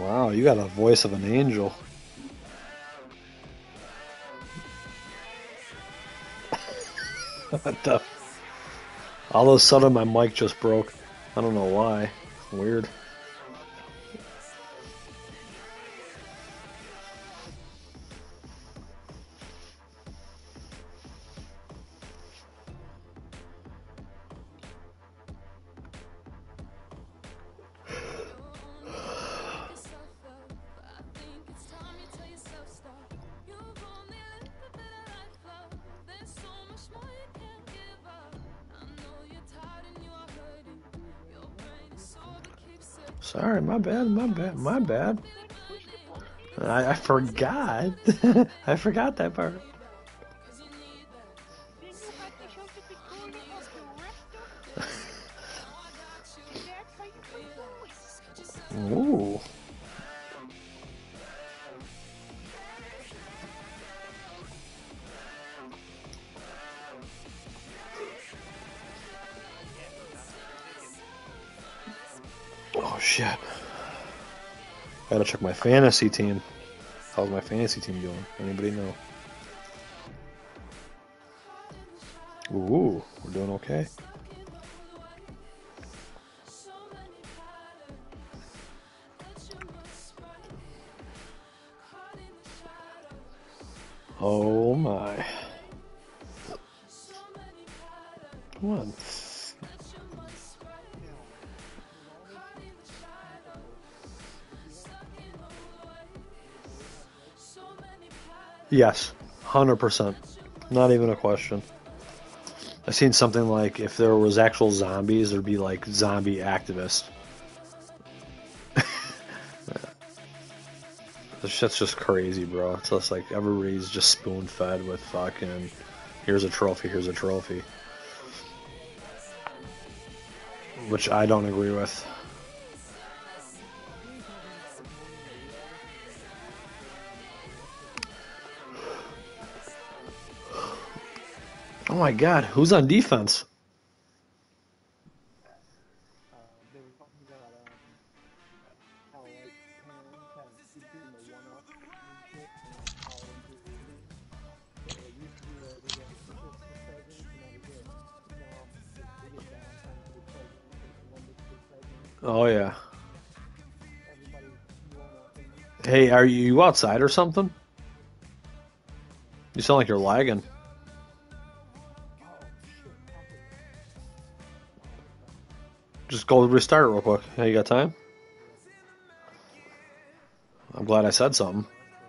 Wow, you got a voice of an angel. What the? All of a sudden, my mic just broke. I don't know why. Weird. Sorry, my bad, my bad, my bad. I forgot. I forgot that part. Then you have to show the picture of the raptor. That's how you can do it. Ooh. Oh shit. Gotta check my fantasy team. How's my fantasy team doing? Anybody know? Ooh, we're doing okay. Oh my. Come on. Yes, 100%. Not even a question. I seen something like if there was actual zombies, there'd be like zombie activists. This shit's just crazy, bro. It's just like everybody's just spoon fed with fucking here's a trophy, here's a trophy. Which I don't agree with. Oh my god, who's on defense? They were talking about how like parents have keep doing the one-up and shit, and like how it used to be that they get Christmas presents and that was it. Now they get Valentine's Day presents and Columbus Day presents, Oh yeah. everybody's one-upping. Hey, are you outside or something? You sound like you're lagging. Oh shit, fucking. What the? Just go restart it real quick. Hey, you got time? I'm glad I said something.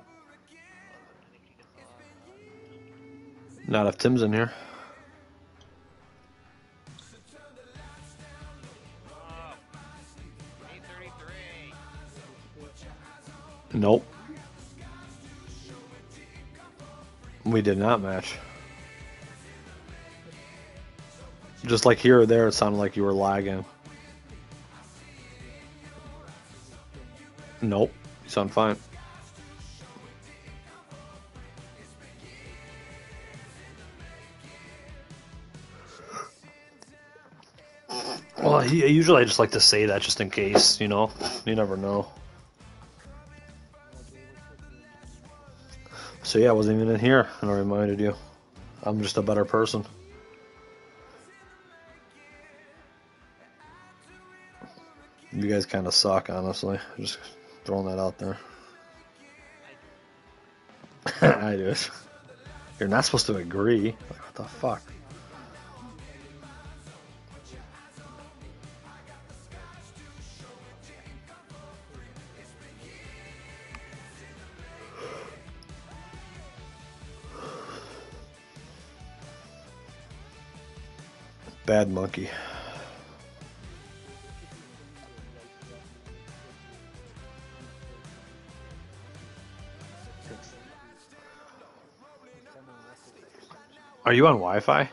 Not if Tim's in here. Nope. We did not match. Just like here or there, it sounded like you were lagging. Nope. You sound fine. Well, usually I just like to say that just in case, you know? You never know. So yeah, I wasn't even in here, and I reminded you. I'm just a better person. You guys kind of suck, honestly. Just throwing that out there. I do. You're not supposed to agree. Like, what the fuck? Bad monkey. Are you on Wi-Fi?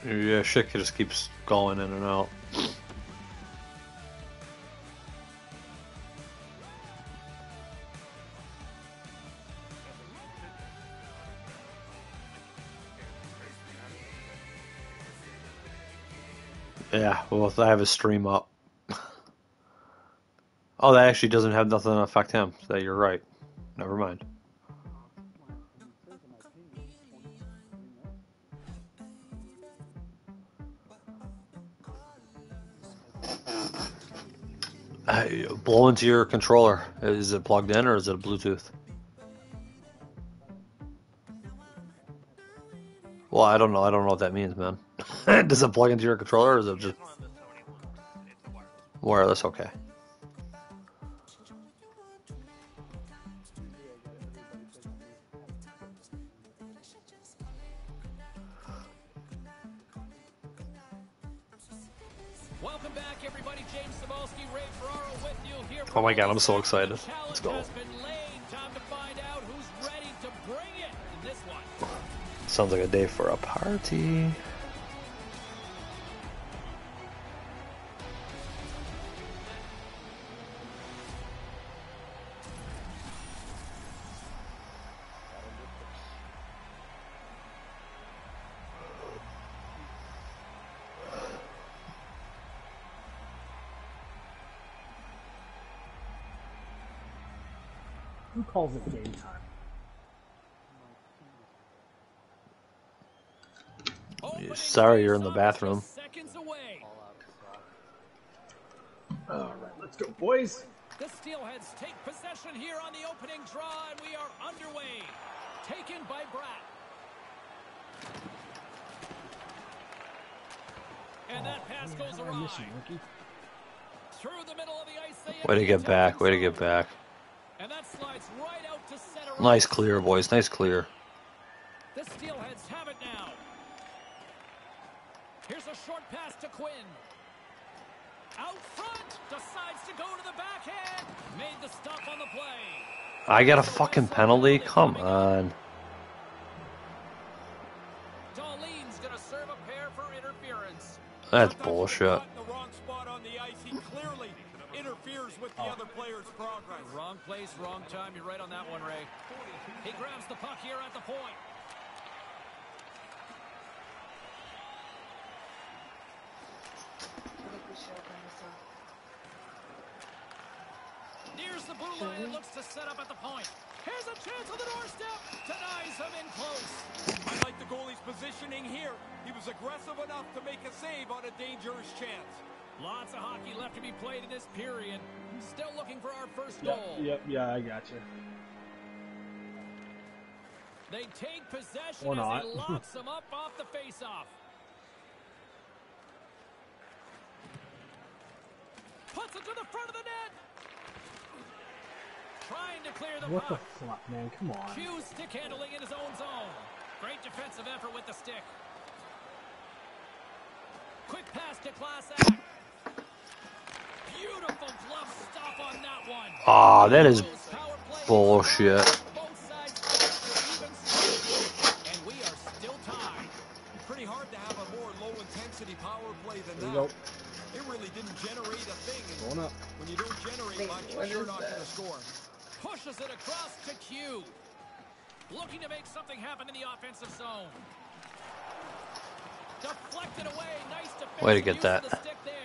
Yeah, shit just keeps going in and out. Yeah, well, I have his stream up. Oh, that actually doesn't have nothing to affect him. So you're right. Never mind. It says in my ping, 23 minutes. Blow into your controller. Is it plugged in or is it a Bluetooth? Well, I don't know. I don't know what that means, man. Does it plug into your controller or is it just It's one of the Sony ones. It's a wireless. wireless? Okay. Usually I get everybody says on me. Welcome back, everybody. James Cebulski, Ray Ferraro with you here. Oh my God, I'm so excited. Let's go. Has been laid. Time to find out who's ready to bring it in this one. Sounds like a day for a party. Who calls it game time? Sorry, you're in the bathroom. Seconds away. All right, let's go, boys. The Steelheads take possession here on the opening draw, and we are underway. Taken by Bratt. And that pass goes awry. Through the middle of the ice. Way to get back. Way to get back. And that slides right out to center. Nice clear, boys. Nice clear. The Steelheads have it now. Here's a short pass to Quinn. Out front, decides to go to the backhand. Made the stop on the play. I got a fucking penalty? Come on. Darlene's going to serve a pair for interference. That's bullshit. The wrong spot on the ice. He clearly interferes with the other player's progress. Wrong place, wrong time. You're right on that one, Ray. He grabs the puck here at the point. Nears the blue line and looks to set up at the point. Here's a chance on the doorstep. Denies him in close. I like the goalie's positioning here. He was aggressive enough to make a save on a dangerous chance. Lots of hockey left to be played in this period. Still looking for our first goal. Yeah, I got you. They take possession Or as not. he locks them up off the faceoff. Puts it to the front of the net. Trying to clear the What the puck. fuck, man? Come on. Hughes stick handling in his own zone. Great defensive effort with the stick. Quick pass to Klasak. Beautiful glove stop on that one. Ah, that is Power play. bullshit. Both sides even strength. And we are still tied. Pretty hard to have a more low-intensity power play than There that. you go. It really didn't generate a thing. And Going up. when you don't generate much, you're not going to score. Pushes it across to Q. Looking to make something happen in the offensive zone. Deflected away. Nice defense. Way to get that. The stick there.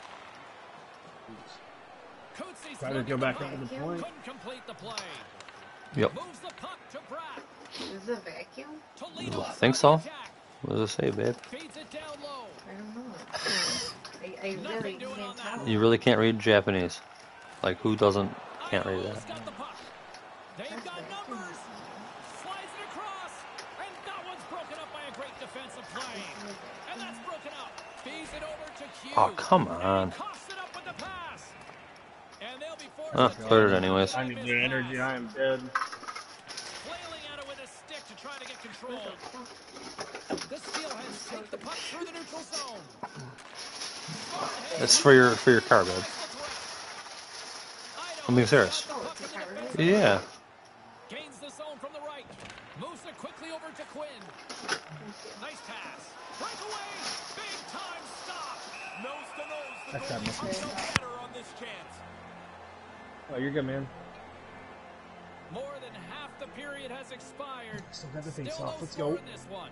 Cootsy's Try to looking go back the up puck. to the point. Couldn't complete the play. Yep. Moves the puck to Bratt. Is it a vacuum? Toledo I think so. on the attack. What does it say, babe? Feeds it down low. I don't know. I really Nothing doing on can't that. tell. You really can't read Japanese. Like, who doesn't can't read Idaho's that? got the puck. They've got numbers. Slides it across. And that one's broken up by a great defensive play. And that's broken up. Feeds it over to Q. Oh, come on. And coughs it up with the pass. And they'll be forced Huh, to cleared it take anyways. I need the energy. I am dead. flailing at it with a stick to try to get control. The Steelheads take the puck through the neutral zone. It's for your car, babe. I'm being serious. Oh, it's a card. Yeah. Gains the zone from the right. Moves it quickly over to Quinn. Nice pass. Breakaway. Big time stop. Nose to nose. The That's that goalie missing. no better on this chance. Oh, you're good, man. More than half the period has expired. Still got the Still face no off. Let's score go. in this one.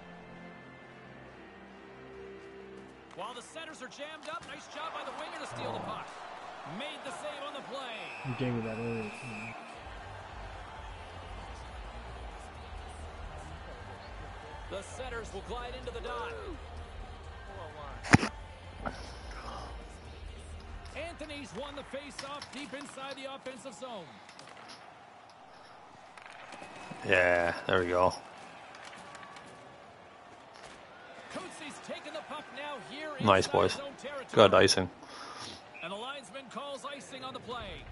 While the centers are jammed up, nice job by the winger to steal the puck. Made the save on the play. You gave me that earlier. Too. The centers will glide into the dot. Anthony's won the face-off deep inside the offensive zone. Yeah, there we go. Cootsy's taking the puck now here Nice, inside boys. his own territory. Good icing. And the linesman calls icing on the play.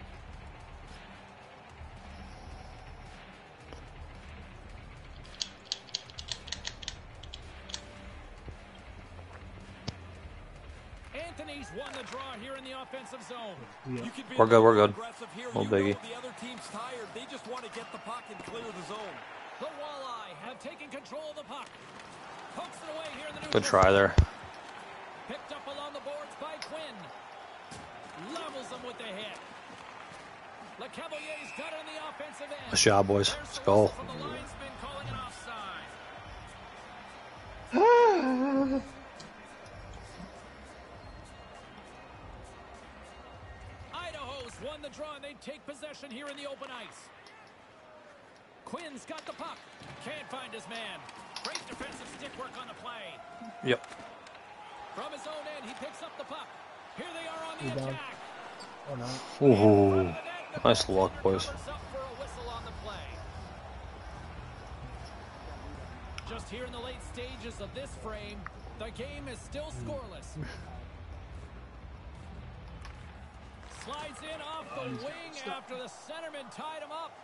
Anthony's won the draw here in the offensive zone. Yeah. You could be We're good, we're good. aggressive here. No You biggie. know the other team's tired. They just want to get the puck and clear the zone. The Walleye have taken control of the puck. Pokes it away here in the neutral Good try zone. there. Picked up along the boards by Quinn. Levels them with the hit. LeCavalier's got it on the offensive end. Nice job, boys. There's Let's the go. whistle from the linesman calling an offside. Idaho's won the draw and they take possession here in the open ice. Quinn's got the puck. Can't find his man. Great defensive stick work on the play. Yep. From his own end, he picks up the puck. Here they are on the Rebound. attack. Oh no. Ooh, nice luck, boys. Covers up for a whistle on the play. Just here in the late stages of this frame, the game is still scoreless. Slides in off the wing after the centerman tied him up.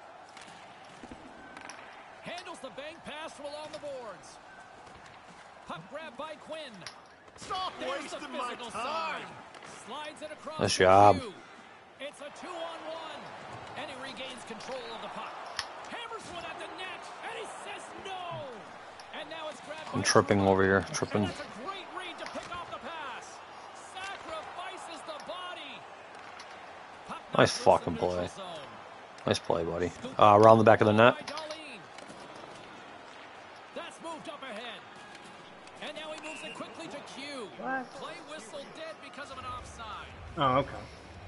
Handles the bank pass from along the boards. Puck grab by Quinn. Stop There's the wasting my physical time. side. Slides it across. Nice to job. Hugh. It's a 2-on-1. And he regains control of the puck. Hammers one at the net. And he says no. And now it's grabbed I'm by tripping Truba. over here. And Tripping. that's a great read to pick off the pass. Sacrifices the body. Puck Nice knocks loose fucking in neutral play. zone. Nice play, buddy. Around the back of the net. By Darlene. That's moved up ahead. And now he moves it quickly to Q. Play whistle dead because of an offside. Oh, okay.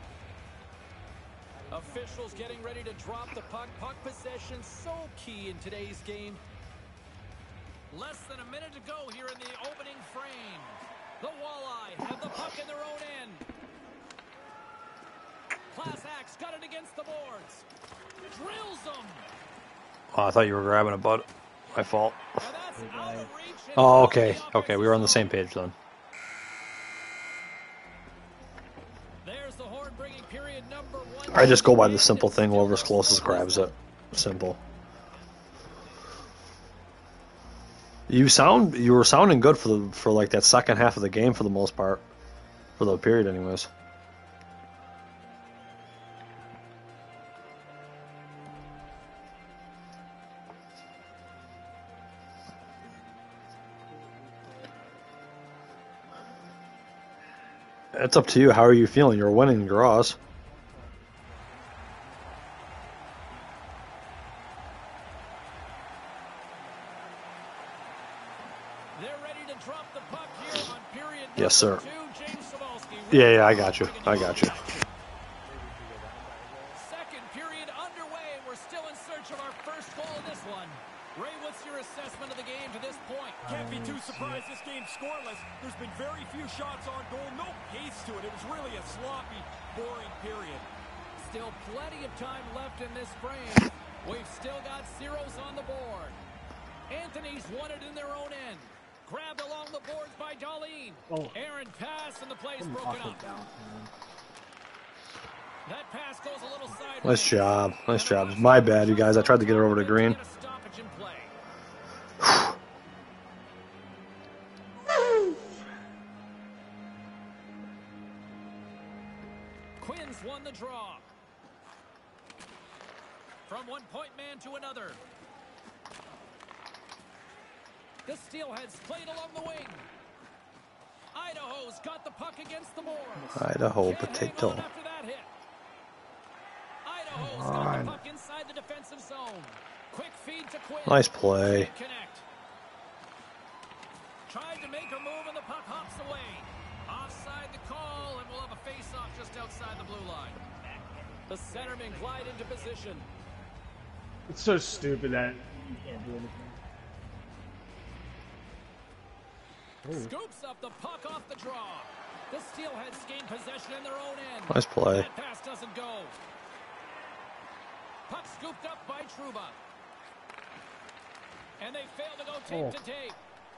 Officials getting ready to drop the puck. Puck possession so key in today's game. Less than a minute to go here in the opening frame. The Walleye have the puck in their own end. Klasak got it against the boards. Drills them. Oh, I thought you were grabbing it, bud. My fault. And that's out of reach. and Oh, out okay. of the Okay, we were on the offensive same zone. page then. There's the horn bringing period number 1. I just go by the simple thing. Whoever's closest grabs it. Simple. You were sounding good for like that second half of the game for the most part. For the period anyways. It's up to you. How are you feeling? You're winning draws. They're ready to drop the puck here on period Yes, sir. number 2. James Cebulski. Yeah, I got you. I got you. Second period underway, and we're still in search of our first goal in this one. Ray, what's your assessment of the game to this point? Can't be too surprised this game's scoreless. There's been very few shots on goal, no pace to it. It was really a sloppy, boring period. Still plenty of time left in this frame. We've still got zeros on the board. Anthony's won it in their own end. Grabbed along the boards by Darlene. Oh. Aaron pass, and the play's Put him broken off up. the bounce, man. That pass goes a little sideways. Nice job. Nice job. My bad, you guys. I tried to get it over to Green. Get a stoppage in play. Quinn's won the draw. From one point man to another. The Steelheads played along the wing. Idaho's got the puck against the boards. Idaho Can't hang potato. on after that hit. Idaho's Come got on. the puck inside the defensive zone. Quick feed to Quinn. Nice play. Can't connect. Tried to make a move and the puck hops away. Offside the call, and we'll have a face-off just outside the blue line. The centermen glide into position. It's so stupid that you can't do anything. Scoops up the puck off the draw. The Steelheads gain possession in their own end. Nice play. That pass doesn't go. Puck scooped up by Trouba. And they fail to go tape to tape.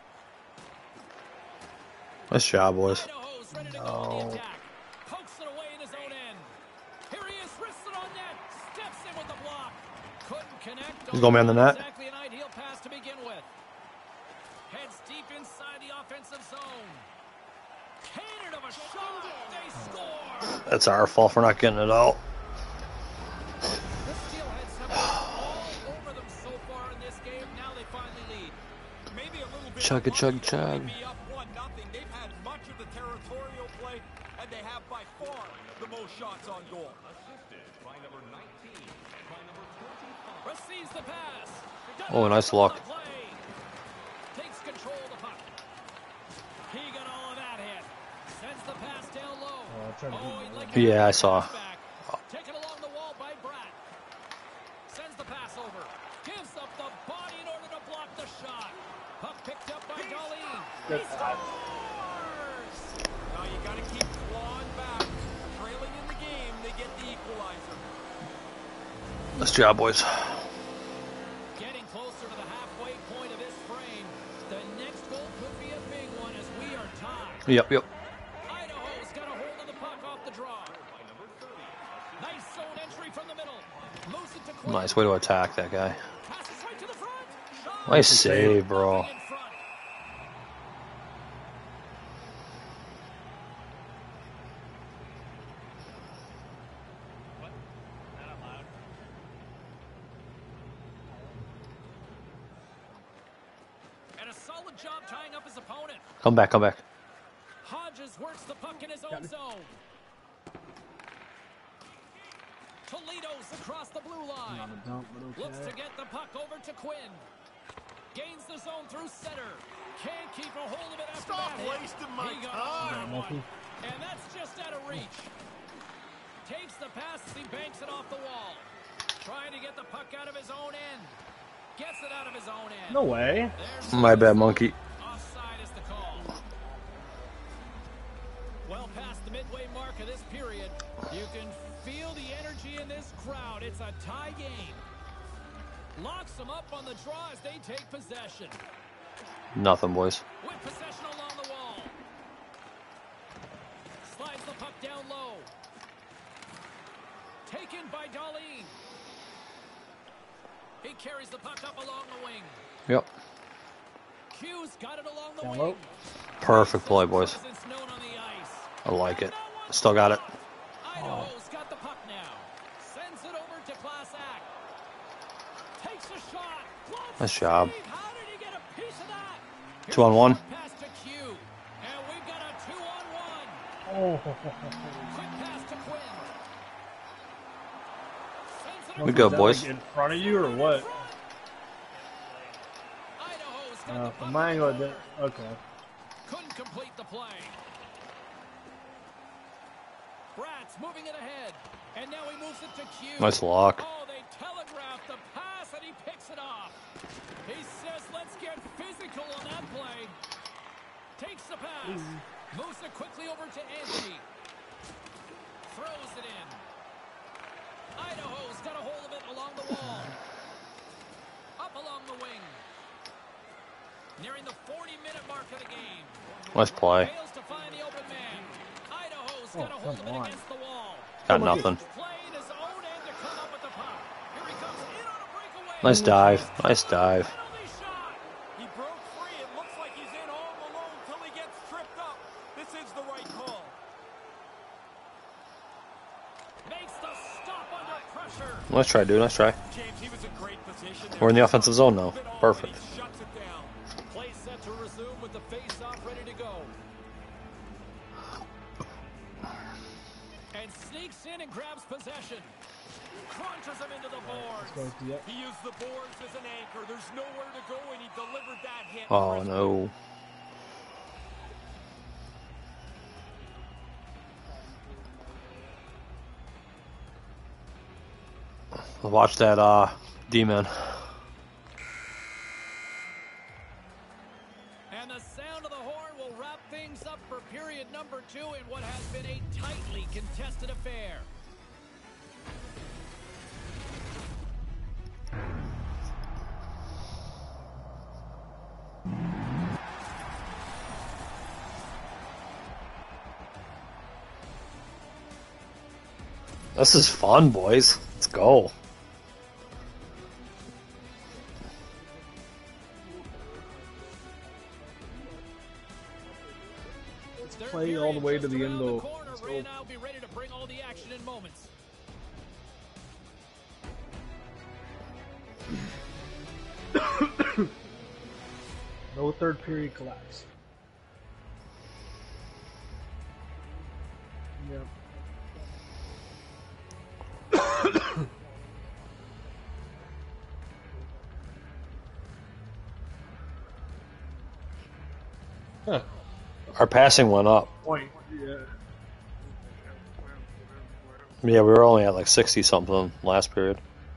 Nice job, boys. Idaho's ready to go on the attack. Pokes it away in his own end. Here he is, wrists it on net. Steps in with the block. Couldn't connect. He's going behind the net. Exactly an ideal pass to begin with. Heads deep inside the offensive zone. Cannon of a shot. They score. That's our fault for not getting it out. The Steelheads have been all over them so far in this game. Now they finally lead. Maybe a little bit Chug a of chug luck to chug. only be up 1-0. They've had much of the territorial play, and they have by far the most shots on goal. Receives the pass. Oh, nice luck. Takes control of the puck. He got all of that hit. Sends the pass down low. He'd like Yeah, I saw. back. Taken along the wall by Bratt. Sends the pass over. Gives up the body in order to block the shot. Puck picked up by Darlene. He scores! Now you got to keep clawing back. Trailing in the game, they get the equalizer. Nice job, boys. Getting closer to the halfway point of this frame. The next goal could be a big one as we are tied. Yep. Idaho's got a hold of the puck off the draw. Nice zone entry from the middle. Moves it to Quinn. Nice way to attack that guy. Passes right to the front. Shot. Nice save, bro. In front. And a solid job tying up his opponent. Come back. Hodges works the puck in his own zone. Toledo's across the blue line. Looks to get the puck over to Quinn. Gains the zone through center. Can't keep a hold of it after that hit. wasting my He got all time. that one. And that's just out of reach. Takes the pass as he banks it off the wall. Trying to get the puck out of his own end. Gets it out of his own end. No way. There's My bad, monkey. offside is the call. Well past the midway mark of this period, you can feel the energy in this crowd. It's a tie game. Locks them up on the draw as they take possession. Nothing, boys. With possession along the wall. Slides the puck down low. Taken by Darlene. He carries the puck up along the wing. Yep. Q's got it along the Down wing. low. Perfect play, boys. Presence known on the ice. I like it. Still got it. Idaho's got the puck now. Sends it over to Klasak. Takes a shot. Glove Nice job. save. How did he get a piece of that? 2-on-1. Pass to Q. And we've got a 2-on-1. Oh. Quick pass to Quinn. Sends it We over go, Is that, boys. like, in front of you or what? Idaho's got the puck. From my angle, it didn't. Okay. Couldn't complete the play. Bratt's moving it ahead. And now he moves it to Q. Nice lock. Oh, they telegraphed the pass and he picks it off. He says, let's get physical on that play. Takes the pass. Moves it quickly over to Anthony. Throws it in. Idaho's got a hold of it along the wall. Up along the wing. Nearing the 40-minute mark of the game. Nice play. Fails to find the open man. Idaho's got a hold of come it on. against the wall. Got nothing. Playing his own end to come up with the puck. Here he comes in on a breakaway. Nice dive. Nice dive. Penalty shot. He broke free. It looks like he's in all alone till he gets tripped up. This is the right call. Makes the stop under pressure. Nice try, dude. Nice try. James, he was in great position. We're in the offensive zone now. Perfect. He shuts it down. Plays to resume with the face-off ready to go. And sneaks in and grabs possession. Crunches him into the boards. Goes to He used the boards as an anchor. There's nowhere to go, and he delivered that hit. Oh no. Watch that demon. And the sound of the horn will wrap things up for period number 2 in what has been a tightly contested affair. This is fun, boys. Let's go. Third play all the period way to just the around end, the though. corner. Let's Ray go. and I will be ready to bring all the action in moments. No third period collapse. Yep. Our passing went up. Point. Yeah. Yeah, we were only at like 60 something last period.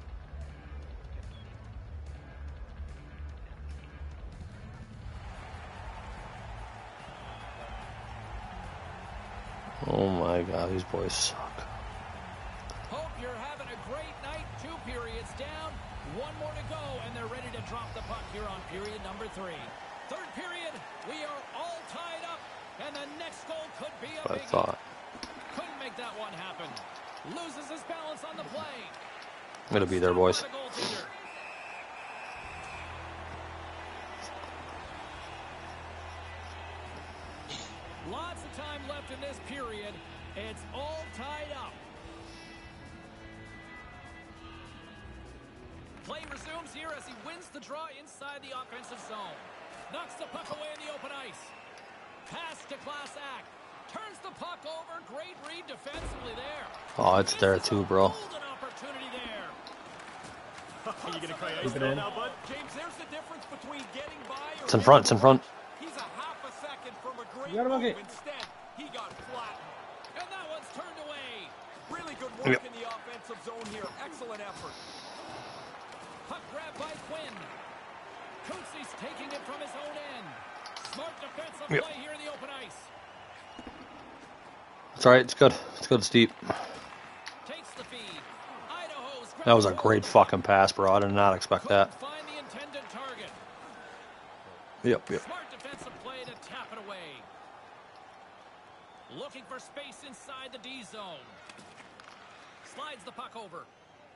Oh my god, these boys suck. Hope you're having a great night. 2 periods down, 1 more to go, and they're ready to drop the puck here on period number 3. Third period, we are all tied up, and the next goal could be a I biggie. thought. Couldn't make that one happen. Loses his balance on the play. I'm gonna be there, boys. Stopped by the goaltender. Lots of time left in this period. It's all tied up. Play resumes here as he wins the draw inside the offensive zone. Knocks the puck away in the open ice. Pass to Klasak. Turns the puck over. Great read defensively there. Oh, it's there Misses too, a bro. golden opportunity there. Are you going to cry Keep ice it in. now, bud? James, there's the difference between getting by or It's in front, it's in front. He's a half a second from a great You got him, move. okay. Instead, he got flattened. And that one's turned away. Really good work Yep. in the offensive zone here. Excellent effort. Puck grabbed by Quinn. Cootsy's taking it from his own end. Smart defensive Yep. play here in the open ice. It's alright, it's good. It's good, it's deep. Takes the feed. Idaho's That was a great fucking pass, bro. I did not expect that. Couldn't find the intended target. Yep, yep. Smart defensive play to tap it away. Looking for space inside the D zone. Slides the puck over.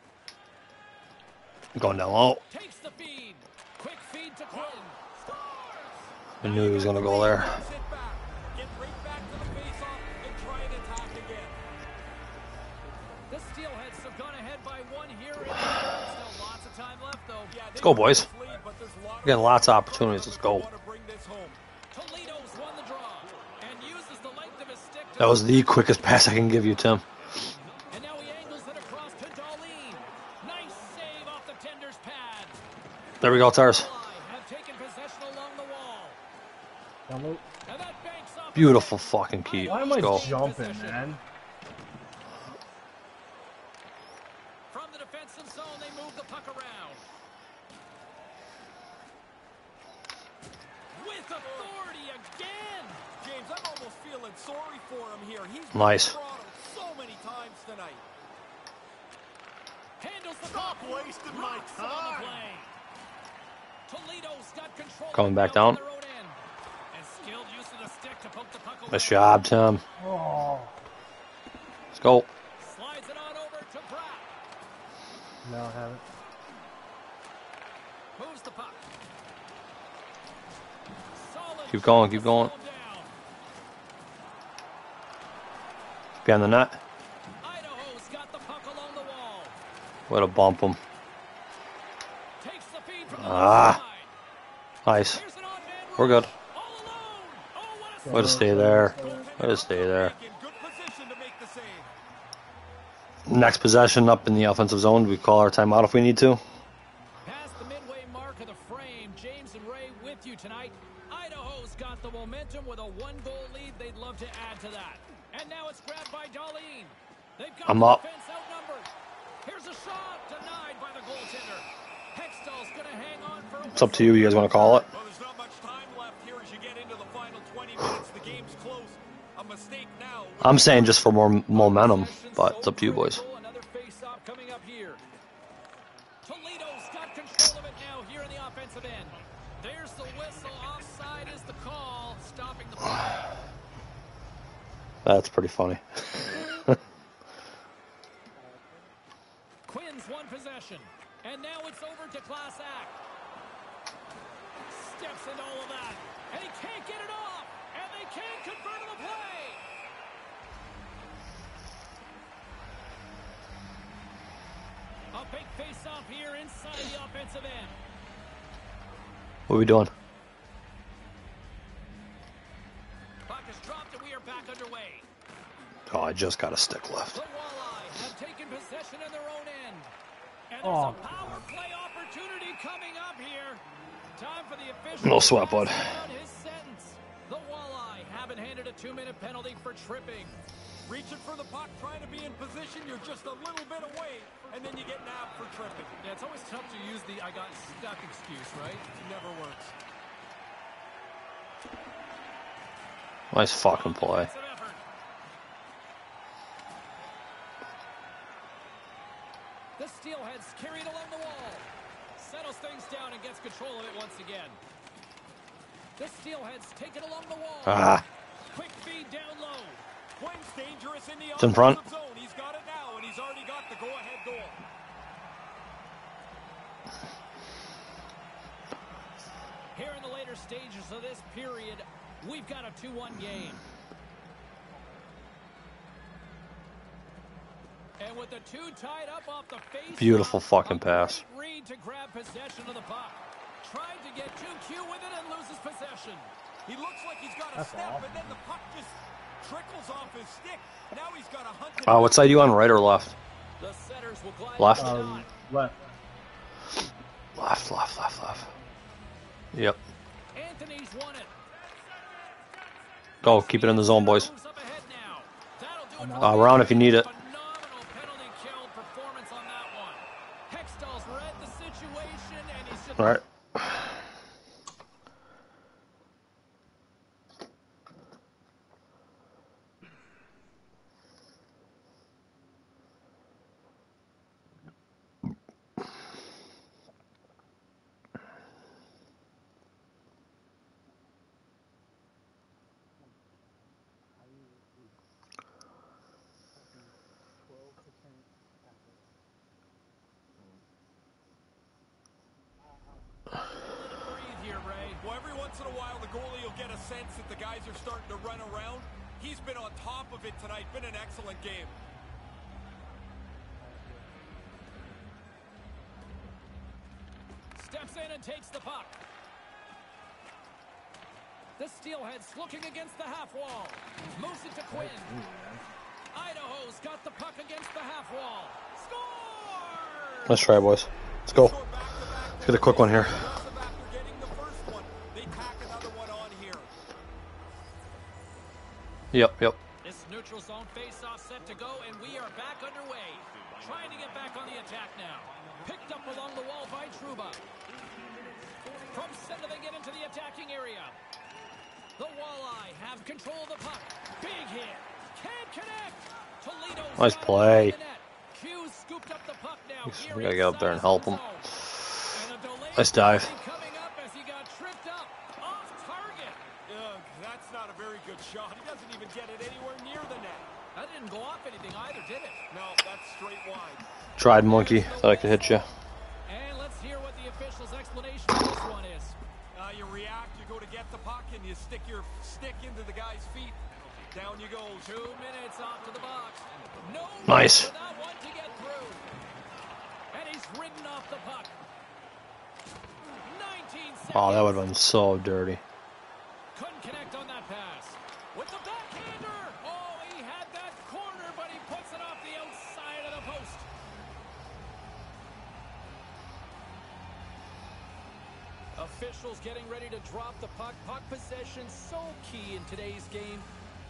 Going down low. Takes the feed. Quick feed to Quinn. Scores! I knew he was gonna go there. Sit back. Get right back to the faceoff and try and attack again. The Steelheads have gone ahead by 1 here. Still lots of time left, though. Yeah, Let's go, boys. lead, but there's a lot We're getting lots of opportunities. Let's go. want to bring this home. Toledo's won the draw and uses the length of his stick to... That was the quickest pass I can give you, Tim. And now he angles it across to Darlene. Nice save off the tender's pad. There we go, Tars. Have taken possession along the wall. Download. And that banks off... Beautiful fucking keep. Why am Let's I go. jumping, man? From the defensive zone, they move the puck around. With authority again. James, I'm almost feeling sorry for him here. He's been Nice. throttled so many times tonight. Handles the Stop puck. wasting my Rocks it on the time. play. Toledo's got control. Coming back now on down. their own end. And skilled use of the stick to poke the puck away. Nice job, Tim. Oh. Let's go. Slides it on over to Pratt. No, I haven't. Moves the puck. Solid Keep going, job keep to going. slow him down. Behind the net. Idaho's got the puck along the wall. Way to bump him. Takes the feed from the Ah. left side. Nice. Here's an on-man We're good. All alone. Oh, what a Way to stay there. Way to stay there. In good position to make the save. Next possession up in the offensive zone. We call our timeout if we need to. Past the midway mark of the frame, James and Ray with you tonight. Idaho's got the momentum with a one-goal lead. They'd love to add to that. And now it's grabbed by Darlene. They've got I'm the up. defense outnumbered. Here's a shot denied by the goaltender. Hextall's going to hang on for a It's up to you. You guys want to call it? Well, there's not much time left here as you get into the final 20 minutes. The game's close. A mistake now. I'm saying just for more momentum, but it's up to you boys. Another face-off coming up here. Toledo's got control of it now here in the offensive end. There's the whistle. Offside is the call, stopping the play. That's pretty funny. Quinn's won possession, and now it's over to Klasak. Steps into all of that, and he can't get it off, and they can't convert the play. A big face-off here inside the offensive end. What are we doing? Puck is dropped, and we are back underway. Oh, I just got a stick left. The Walleye have taken possession in their own end. And there's a power play opportunity coming up here. Time for the official. No sweat, bud. His sentence. The Walleye have been handed a 2-minute penalty for tripping. Reaching for the puck, trying to be in position. You're just a little bit away, and then you get nabbed for tripping. Yeah, it's always tough to use the I got stuck excuse, right? It never works. Nice fucking play. Offensive effort. The Steelheads carried along the wall. Settles things down and gets control of it once again. The Steelheads take it along the wall. Ah, Quick feed down low. Quinn's dangerous in the It's in front. offensive zone. He's got it now, and he's already got the go-ahead goal. Here in the later stages of this period, we've got a 2-1 game. And with the two tied up off the face, Beautiful fucking pass. Reed to grab possession of the puck. Tried to get too cute with it and loses possession. He looks like he's got a step, and then the puck just trickles off his stick. Now he's got a hunted. what side you on, right or left? The setters will glide Left. to the dot. Left. Left. Yep. Anthony's won it. Go, keep it in the zone, boys. Moves up ahead now. That'll do it for Round if you need it. Phenomenal penalty kill performance on that one. Hextall's read the situation, and he's just All right. breathe here, Ray. Well, every once in a while, the goalie will get a sense that the guys are starting to run around. He's been on top of it tonight. Been an excellent game. Steps in and takes the puck. The Steelheads looking against the half wall. Moves it to Quinn. Idaho's got the puck against the half wall. Score! Let's try, boys. Let's go. Let's get a quick one here. After getting the first one, they tack another one on here. Yep. This neutral zone face-off set to go, and we are back underway. Trying to get back on the attack now. Picked up along the wall by Trouba. From center they get into the attacking area. The Walleye have control of the puck. Big hit. Can't connect. Toledo's Nice got it play. behind the net. Hughes scooped up the puck now. Here We gotta get up there and help him. And a delayed Nice dive. penalty coming up as he got tripped up. Off target. That's not a very good shot. He doesn't even get it anywhere near the net. That didn't go off anything either, did it? No, that's straight wide. Tried, monkey. Thought I could hit you. And let's hear what the official's explanation of this one is. You react, you go to get the puck, and you stick your stick into the guy's feet. Down you go. 2 minutes off to the box. No Nice. for that one to get through. And he's ridden off the puck. 19 seconds. Oh, that would have been so dirty. officials getting ready to drop the puck. Puck possession so key in today's game.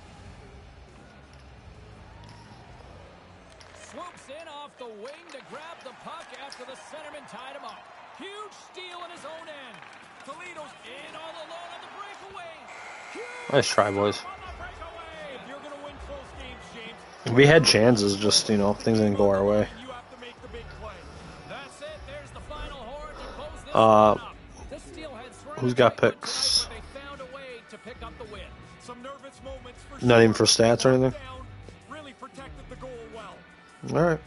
Swoops in off the wing to grab the puck after the centerman tied him up. Huge steal in his own end. Toledo's in all alone on the breakaway. Huge Nice try, boys. on the breakaway. If you're going to win close games, James, We had chances, just, you know, things didn't go our way. you have to make the big play. That's it. There's the final horn to close this Uh, one up. The Steelheads surrendered who's got quickly picks? tonight, but they found a way to pick up the win. Some nervous moments for Not sure. even for stats or anything? Down, really protected the goal well. All right.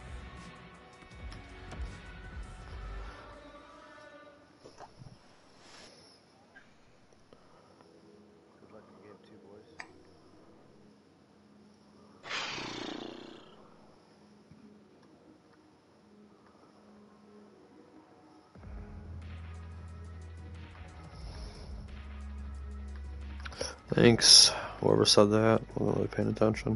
Good luck in game 2, boys. Thanks. Whoever said that, wasn't really paying attention.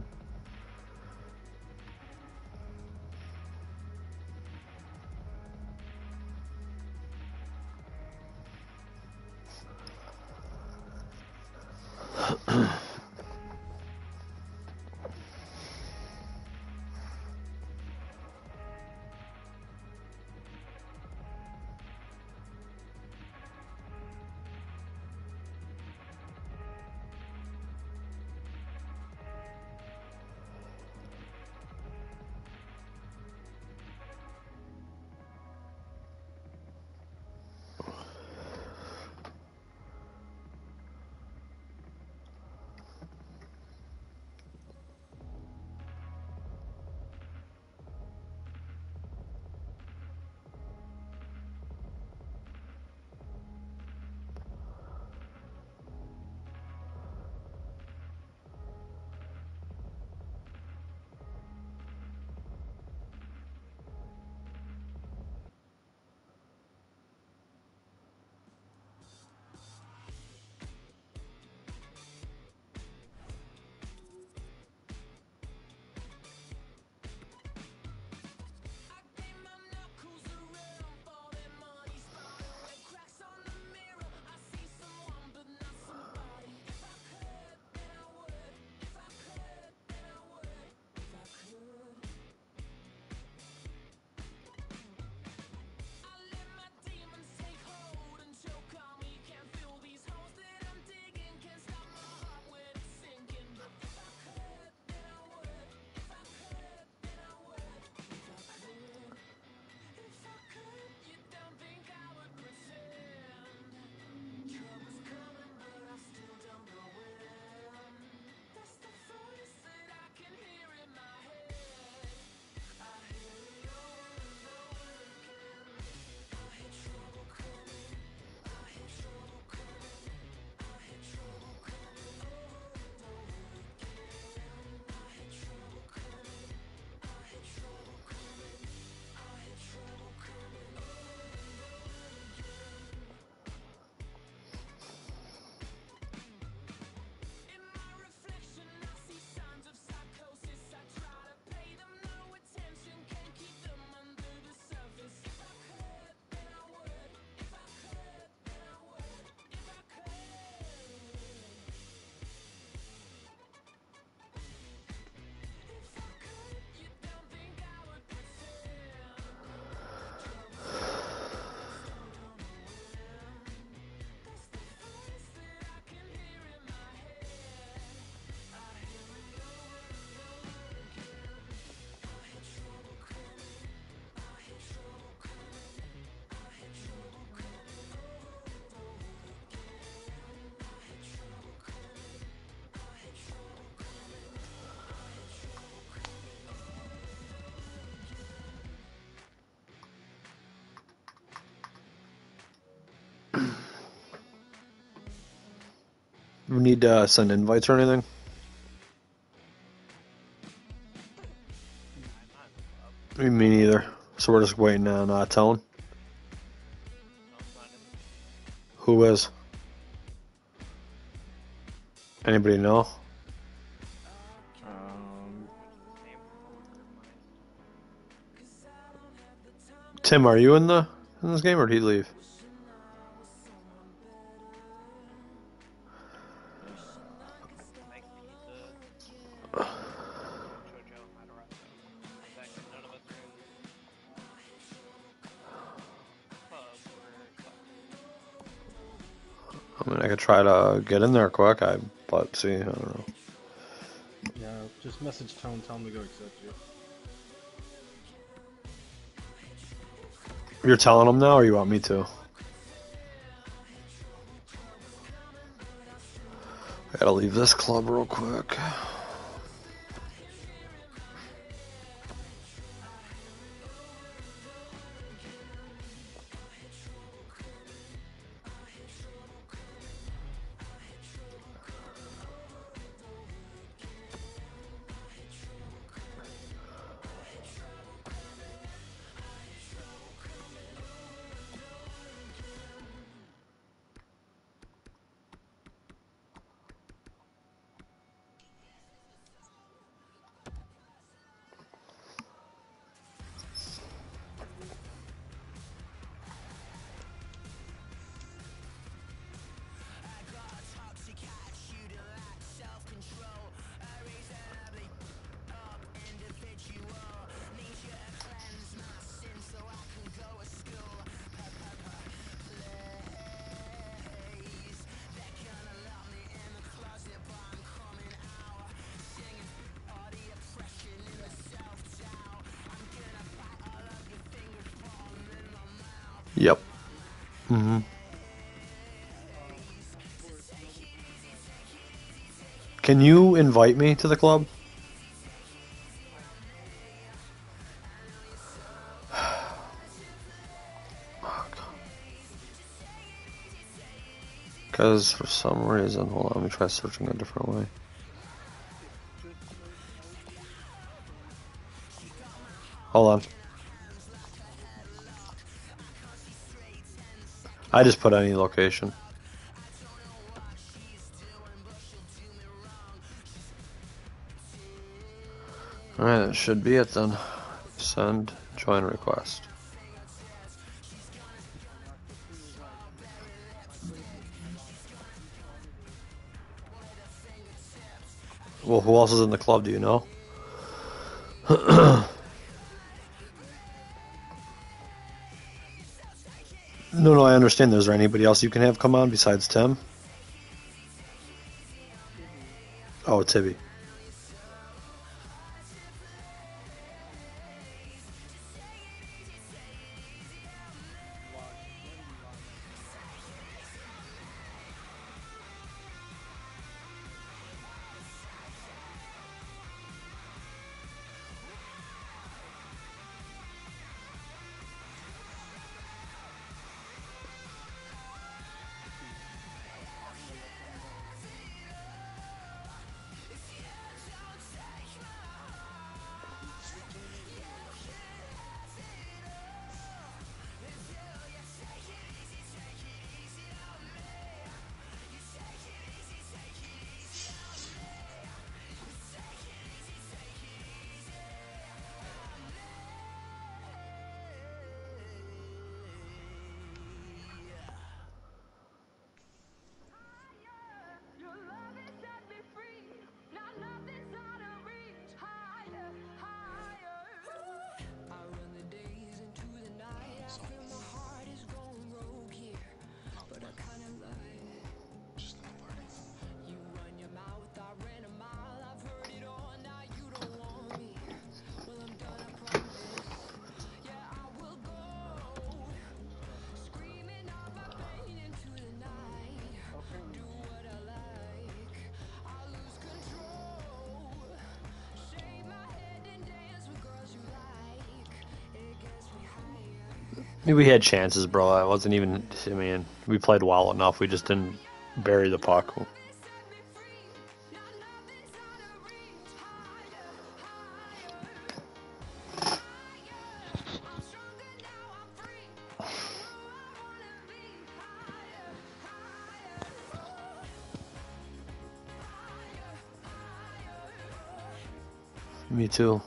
We need to send invites or anything? Me neither. So we're just waiting on Tone. Who is? Anybody know? Tim, are you in this game or did he leave? I mean, I could try to get in there quick. But see, I don't know. Yeah, just message Tone, tell him to go accept you. You're telling them now, or you want me to? I gotta leave this club real quick. Yep. Mm-hmm. Can you invite me to the club? Because for some reason, hold on, let me try searching a different way. Hold on. I just put any location. Alright, that should be it then. Send join request. Well, who else is in the club, do you know? No, I understand. Is there anybody else you can have come on besides Tim? Oh, Tibby. We had chances, bro. I wasn't even. I mean, we played well enough. We just didn't bury the puck. Me too.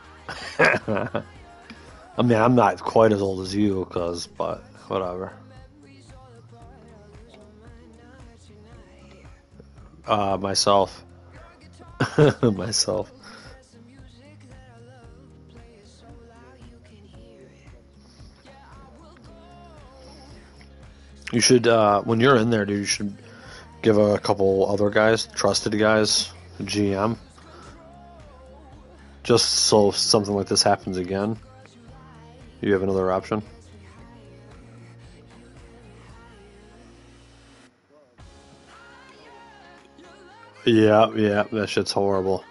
I mean, I'm not quite as old as you, but whatever. Myself. Myself. You should, when you're in there, dude, you should give a couple other guys, trusted guys, a GM, just so if something like this happens again, you have another option. Yeah, that shit's horrible.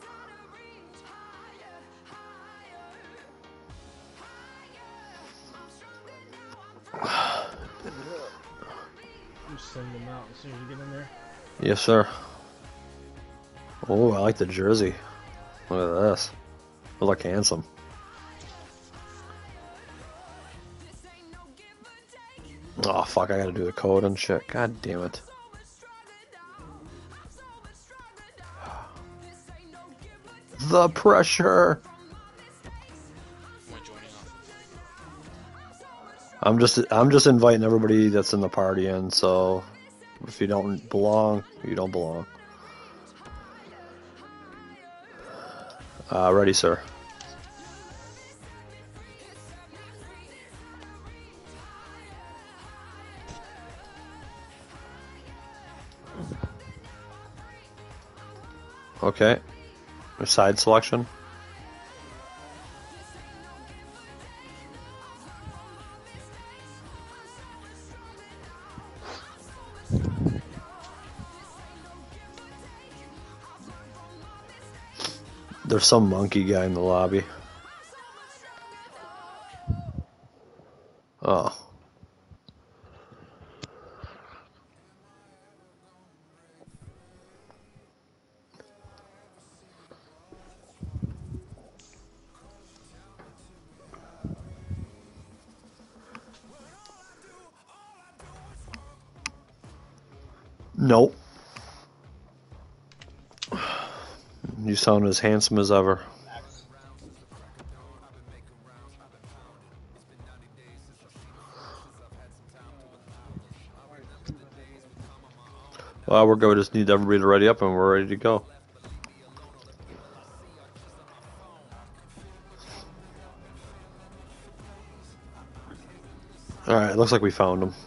Just send them out as soon as you get in there. Yes, sir. Oh, I like the jersey. Look at this. They look handsome. Oh, fuck, I gotta do the code and shit. God damn it. The pressure. Am I joining off? I'm just inviting everybody that's in the party in, so if you don't belong, you don't belong. Ready, sir. Okay. Side selection. There's some monkey guy in the lobby. Oh. Nope. You sound as handsome as ever. Well, we're good. We just need everybody to ready up and we're ready to go. Alright, looks like we found him.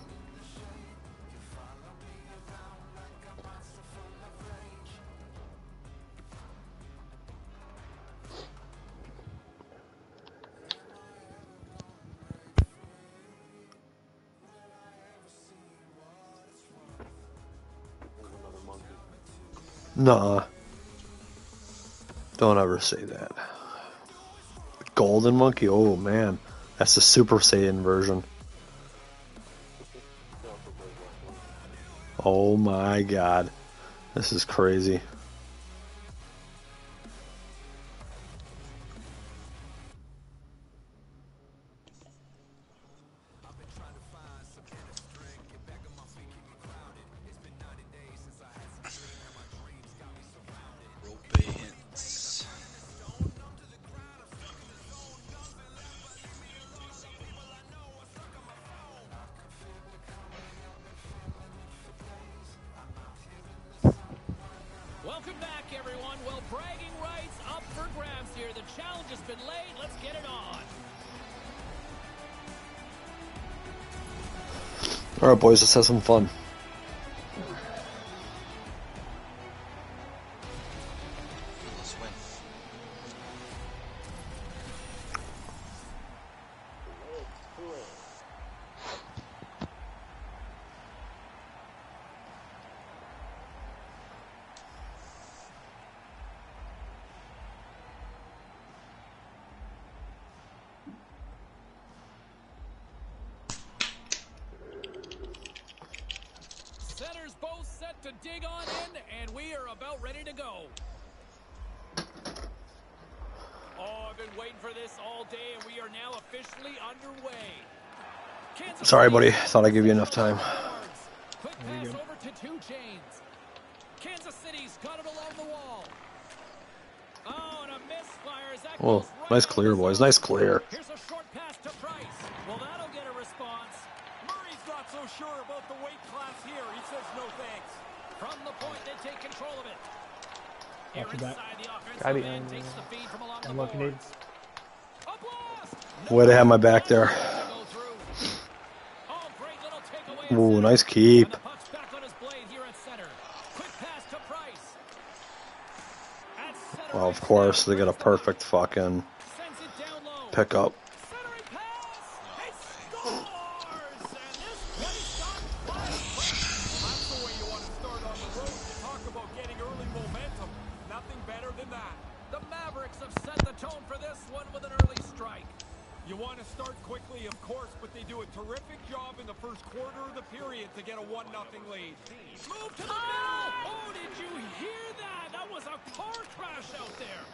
Nah. Don't ever say that. Golden monkey? Oh man. That's the Super Saiyan version. Oh my god. This is crazy. Rope hints. Welcome back, everyone. Well, bragging rights up for grabs here. The challenge has been laid. Let's get it on. Alright boys, let's have some fun. Let's win. Centers both set to dig on in, and we are about ready to go. Oh, I've been waiting for this all day, and we are now officially underway. Kansas Sorry City buddy, thought I'd give you enough time. Quick pass over to 2 Chainz. Kansas City's got it along the wall. Oh, and a misfire as that Well, goes right nice out clear the boys, zone. nice clear. Here's a short pass to Price. Well, that'll get a response. Murray's not so sure about the weight class here. He says no thanks. From the point, they take control of it. Here After that, inside the offensive got it. end takes the feed from along the Unlucky boards. nades. A blast! Way to have my back there. To go through. Oh, great little takeaway. Ooh, nice keep. And the puck's back on his blade here at center. of course, they get a perfect fucking Sends it down low. pickup. Centering pass. He scores! And this place got fired. That's the way you want to start on the road. You talk about getting early momentum. Nothing better than that. The Mavericks have set the tone for this one with an early strike. You want to start quickly, of course, but they do a terrific job in the first quarter of the period to get a 1-0 lead. Move to the middle. Oh, did you hear that? That was a car crash out there.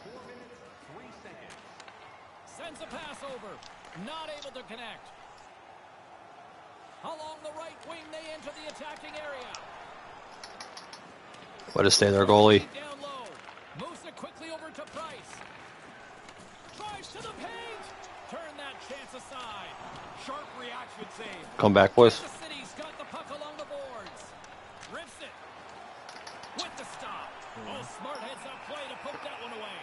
Sends a pass over. Not able to connect. Along the right wing, they enter the attacking area. Way to stay there, goalie. Down low. Moves it quickly over to Price. Drives to the paint. Turn that chance aside. Sharp reaction save. Come back, boys. The City's got the puck along the boards. Rips it. With the stop. Oh, smart heads up play to poke that one away.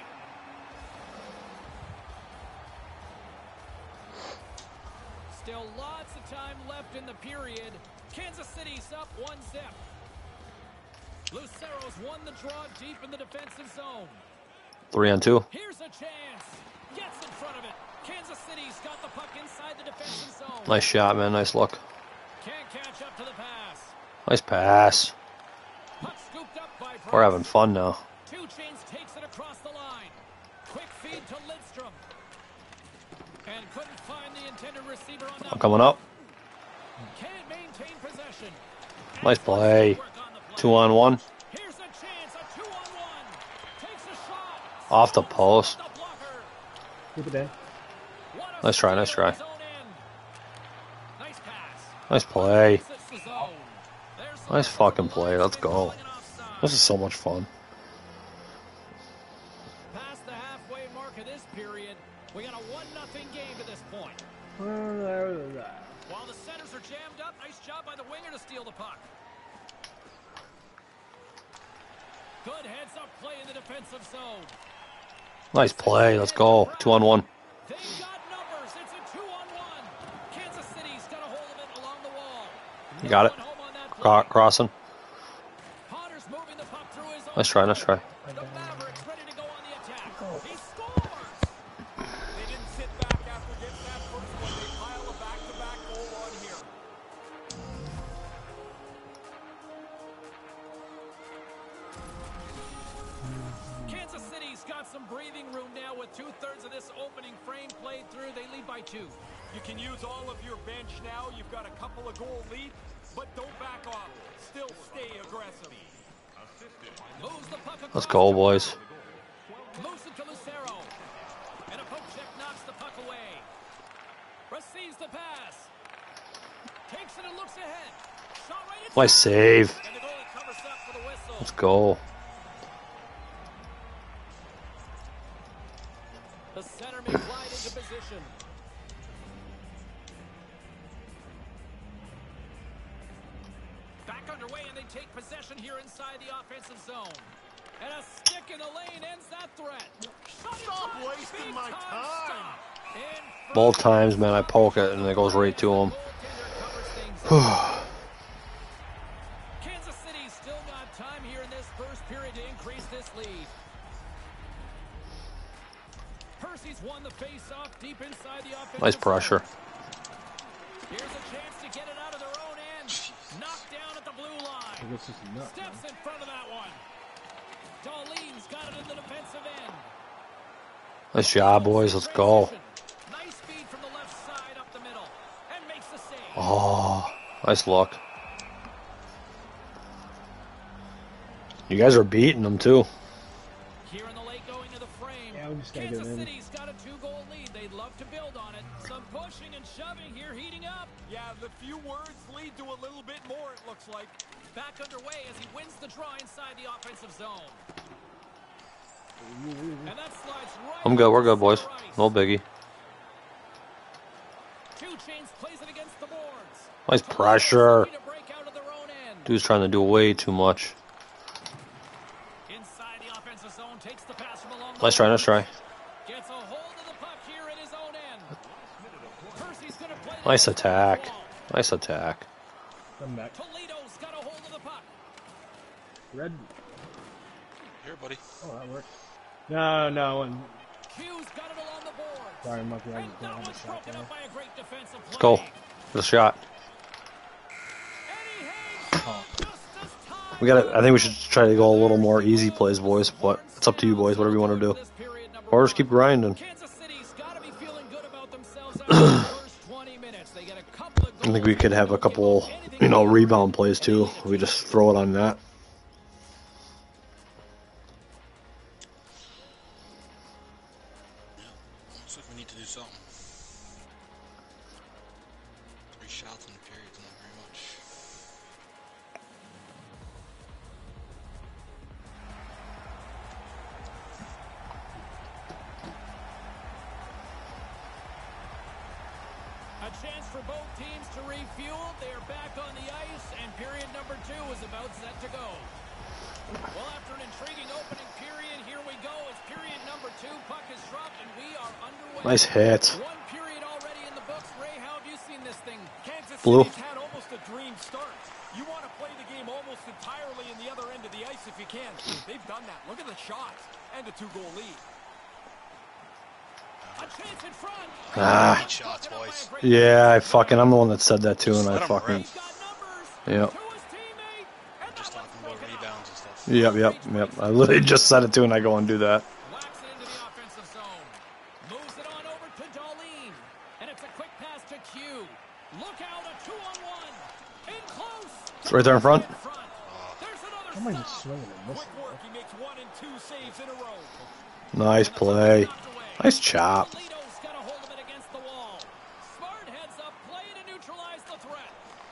Still lots of time left in the period. Kansas City's up 1-0. Lucero's won the draw deep in the defensive zone. 3-on-2. Here's a chance. Gets in front of it. Kansas City's got the puck inside the defensive zone. Nice shot, man. Nice look. Can't catch up to the pass. Nice pass. Puck scooped up by Price. We're having fun now. 2 Chainz takes it across the line. Quick feed to Lidstrom. And couldn't find the intended receiver on that. I'm coming up. Can't maintain possession. Nice play. 2-on-1. Here's a chance, a 2-on-1. Takes a shot. Off the post. The blocker. Keep it in. What a Nice try, nice steal on try. his own end. Nice pass. Nice play. Sits the zone. There's the Nice fucking play. Let's go. calling an offside. This is so much fun. Past the halfway mark of this period, we got a 1-0 game to this point. While the centers are jammed up, nice job by the winger to steal the puck. Good heads-up play in the defensive zone. Nice play. Let's go. 2-on-1. They've got numbers. It's a 2-on-1. Kansas City's got a hold of it along the wall. You got it. No one home on that play. Crossing. Potter's moving the puck through his own Nice try. Nice try. The Mavericks ready to go on the attack. He scores! They didn't sit back after getting that first one. They pile a back-to-back goal on here. Kansas City's got some breathing room now with 2/3 of this opening frame played through. They lead by 2. You can use all of your bench now. You've got a couple of goal lead, but don't back off. Still stay aggressive. Moves the puck across Let's go, the boys. field. Moves it to Lucero. And a poke check knocks the puck away. Receives the pass. Takes it and looks ahead. Shot right into Nice save. And the goalie covers up for the whistle. Let's go. The center may glide into position. Back underway, and they take possession here inside the offensive zone. And a stick in the lane ends that threat. Stop wasting my time. Both times, man, I poke it and it goes right to him. Kansas City still got time here in this first period to increase this lead. Percy's won the face-off deep inside the offensive Nice pressure. zone. Here's a chance to get it out of their own end. Knocked down at the blue line. Steps in front of that one. Darlene's got it in the defensive end. Nice job, boys. Let's go. Nice speed from the left side up the middle. And makes the save. Oh, nice look. You guys are beating them, too. Here in the late going to the frame. Yeah, we just gotta Kansas get in. City's got a 2-goal lead. They'd love to build on it. Some pushing and shoving here, heating up. Yeah, the few words lead to a little bit more, it looks like. Back underway as he wins the draw inside the offensive zone. And that slides right. I'm good. We're good, boys. center ice. No biggie. 2 Chainz plays it against the boards. Nice pressure. Looking to break out of their own end. Dude's trying to do way too much. Inside the offensive zone, takes the pass from along the Nice try. Nice try. Gets a hold of the puck here in his own end. Percy's gonna play that Nice to the attack. wall. Nice attack. Come back. Toledo's got a hold of the puck. Red. Here, buddy. Oh, that works. No. And Q's got it along the board. sorry, Monkey, I And don't that have a one's shot broken there. up by a great defensive Let's play. go. Good shot. And he hangs Oh. on just as time We gotta. I think we should try to go a little more easy plays, boys. But it's up to you, boys. Whatever you want to do. Or just keep grinding. Kansas City's got to be feeling good about themselves after the first 20 minutes. They get a couple of I think goals. we could have a couple, rebound plays too. We just throw it on that. Looks like we need to do something. 3 shots in the period is not very much. A chance for both teams to refuel. They are back on the ice, and period number 2 is about set to go. Well, after an intriguing opening period, here we go. It's period number 2. Puck is dropped, and we are underway. Nice hit. One period already in the books. Ray, how have you seen this thing? Kansas Blue. City's had almost a dream start. You want to play the game almost entirely in the other end of the ice if you can. They've done that. Look at the shots and a 2-goal lead. A chance in front. Ah. Great shots, boys. Yeah, I'm the one that said that too, and I Let 'em fucking. rip. He's got numbers Yep. to his teammate, and Just that one's talking about broken up. rebounds and stuff. Yep. I literally just said it too, and I go and do that. Whacks it into the offensive zone. Moves it on over to Darlene. And it's a quick pass to Q. Look out, a 2-on-1. In close. It's right there in front. There's another Somebody's stop. swinging and missing. Quick work. He makes 1 and 2 saves in a row. Nice play. Nice chop. Toledo's got a hold of it against the wall. Smart heads up play to neutralize the threat.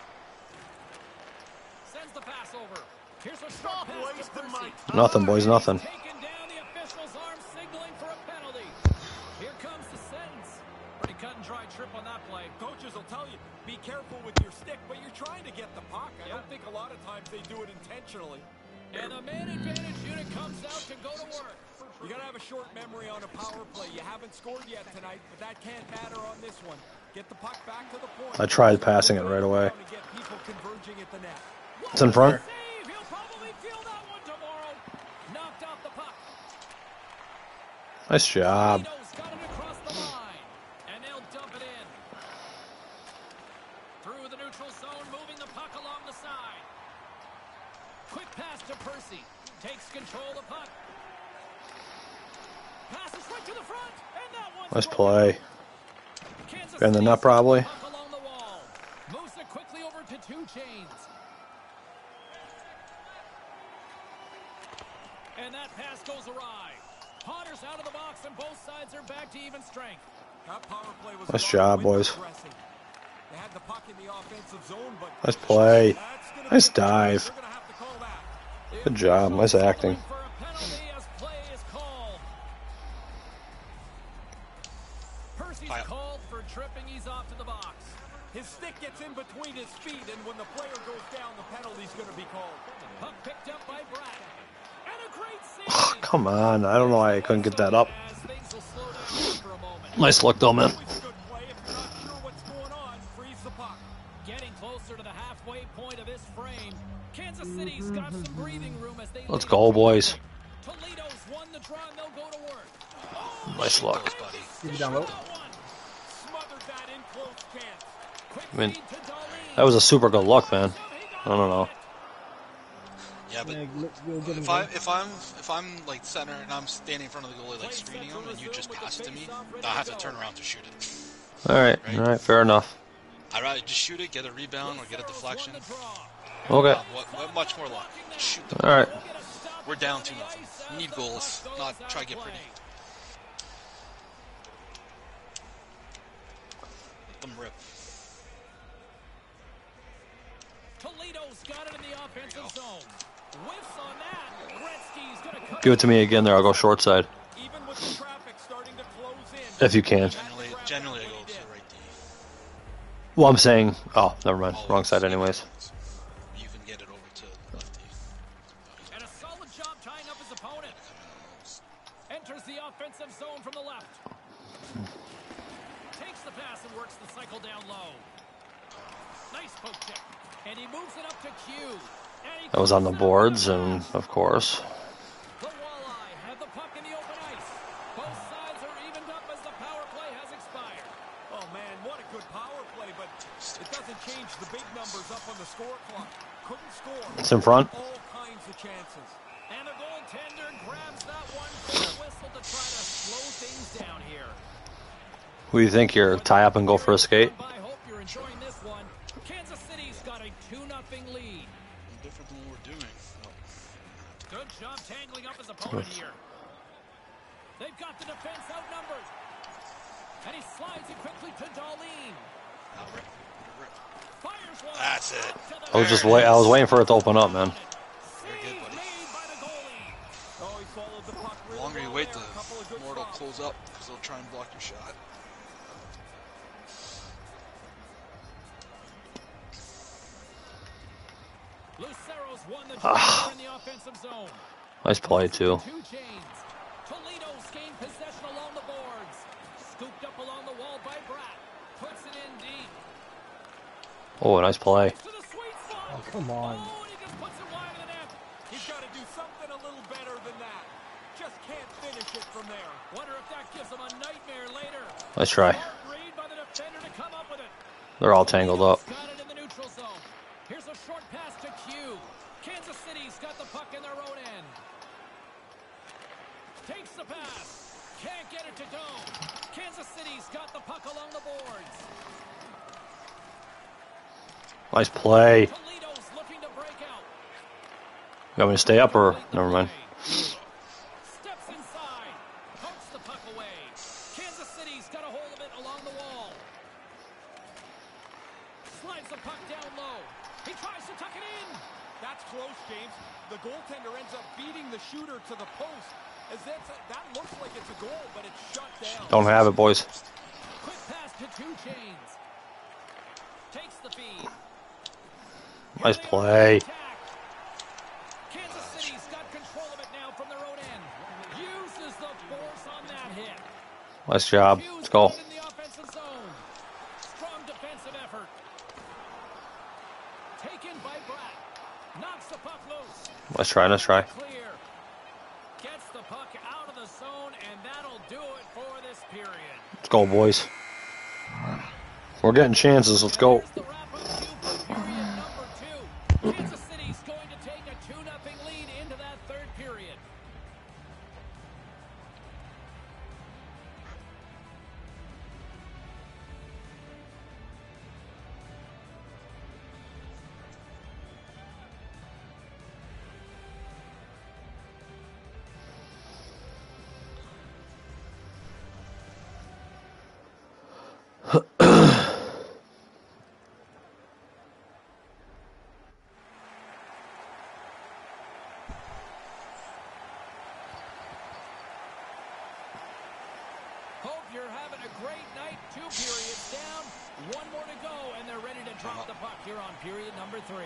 Sends the pass over. Here's a short pass to Percy. Nothing, boys. Nothing. Taken down, the official's arm signaling for a penalty. Here comes the sentence. Pretty cut and dry trip on that play. Coaches will tell you, be careful with your stick, but you're trying to get the puck. I don't think a lot of times they do it intentionally. And the man advantage unit comes out to go to work. You got to have a short memory on a power play. You haven't scored yet tonight, but that can't matter on this one. Get the puck back to the point. I tried passing it right away. To get people converging at the net. It's in front. Save. He'll probably feel that one tomorrow. Knocked off the puck. Nice job. Toledo's got it across the line. And they'll dump it in. Through the neutral zone, moving the puck along the side. Quick pass to Percy. Takes control of the puck. Passes right to the front. And that one's Nice broken. play. Kansas And the City's net probably. puck along the wall. Moves it quickly over to 2 Chains. And that pass goes awry. Honors out of the box, and both sides are back to even strength. That power play was Nice a lot job, of window boys. dressing. They had the puck in the offensive zone, but Nice play. that's gonna Nice be a dive. They're gonna have to call that. Good job. Nice acting. For a penalty as play is called. Percy's Pile. called for tripping. He's off to the box. His stick gets in between his feet, and when the player goes down, the penalty's going to be called. Puck picked up by Brad. And a great Oh, save. come on. I don't know why I couldn't get that up. As things will slow down for a moment. Nice look, though, man. Always a good play. If you're not sure what's going on, freeze the puck. Getting closer to the halfway point of this frame. Kansas City's got some breathing room as they Let's lead go, it. boys. Toledo's won the draw and they'll go to work. Oh, Nice look. Close, buddy. Keep it down low. that one. Smothered that in close chance. Quick I mean, feed to Darlene. That was a super good look, man. I don't know. Yeah, but Yeah, go get him. if I'm like center and I'm standing in front of the goalie like screening him and you just pass it to me, I have to turn around to shoot it. All right. Fair enough. I'd rather just shoot it, get a rebound, or get a deflection. Okay. What much more luck? Just shoot them. All right. We're down 2-0. We need goals, not try to get pretty. Let them rip. Toledo's got it in the offensive zone. Whiffs on that. Gretzky's gonna cut Give it to me again there. I'll go short side. Even with the traffic starting to close in. If you can. Generally I go to the right D. Well, I'm saying... Oh, never mind. Wrong side anyways. You can get it over to the left D. And a solid job tying up his opponent. Enters the offensive zone from the left. Takes the pass and works the cycle down low. Nice poke check. And he moves it up to Q. And he That was on the puts it up boards, with a and pass. of course. The Walleye have the puck in the open what a good power play, but it doesn't change the big numbers up on the score clock. Couldn't score. It's in front. All kinds of chances. And the goaltender grabs that one for a whistle to try to slow things down here. Who do you think here? Tie up and go for a skate? I hope you're enjoying this one. Kansas City's got a 2-0 lead. Different than what we're doing. Good job tangling up his opponent here. They've got the defense outnumbered. And he slides it quickly to Darlene. Fires one. That's it. I was waiting for it to open up, man. Very good, buddy. Made by the goalie. Oh, he followed the puck The really longer you well wait, there. A couple of the good more it'll stops. close up because they'll try and block your shot. Lucero's won the draw in the offensive zone. Nice play, too. Two chains. Toledo's gained possession along the boards. Scooped up along the wall by Bratt. Puts it in deep. Oh, nice play. To the sweet spot. Oh, come on. Oh, and he just puts it wide of the net. He's got to do something a little better than that. Just can't finish it from there. Wonder if that gives him a nightmare later. Nice try. Smart read by the defender to come up with it. They're all tangled up. Got it in the neutral zone. Here's a short pass to Q. Kansas City's got the puck in their own end. Takes the pass. Can't get it to go. Kansas City's got the puck along the boards. Nice play. Toledo's looking to break out. You want me to stay up or never mind? Steps inside. Pokes the puck away. Kansas City's got a hold of it along the wall. Slides the puck down low. He tries to tuck it in. That's close, James. The goaltender ends up beating the shooter to the post. As that looks like it's a goal, but it's shut down. Don't have it, boys. Quick pass to Two Chains. Takes the feed. Nice play. Kansas City's got control of it now from their own end. Uses the force on that hit. Nice job. Let's go. In the offensive zone. Strong defensive effort. Taken by Bratt. Knocks the puck loose. Nice try, nice try. Clear. Gets the puck out of the zone, and that'll do it for this period. Let's go, boys. We're getting chances. Let's go. Here's the wrap-up cue for period number 2. Kansas City's going to take a 2-0 lead into that third period. Hope you're having a great night. 2 periods down, 1 more to go, and they're ready to drop the puck here on period number 3.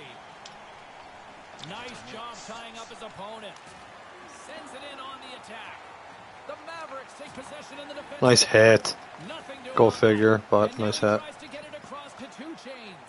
Nice job tying up his opponent. Sends it in on the attack. The Mavericks take possession in the defense. Nice hit. Nothing to Go it. figure, but And now nice he hit. tries to get it across to Two Chains.